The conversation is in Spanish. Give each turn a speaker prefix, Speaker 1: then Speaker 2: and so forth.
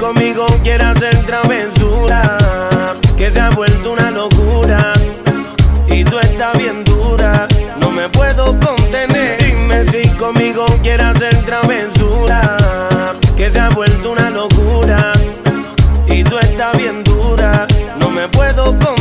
Speaker 1: conmigo quiere hacer travesura, que se ha vuelto una locura y tú estás bien dura, no me puedo contener. Dime si conmigo quiere hacer travesura, que se ha vuelto una locura y tú estás bien dura, no me puedo contener.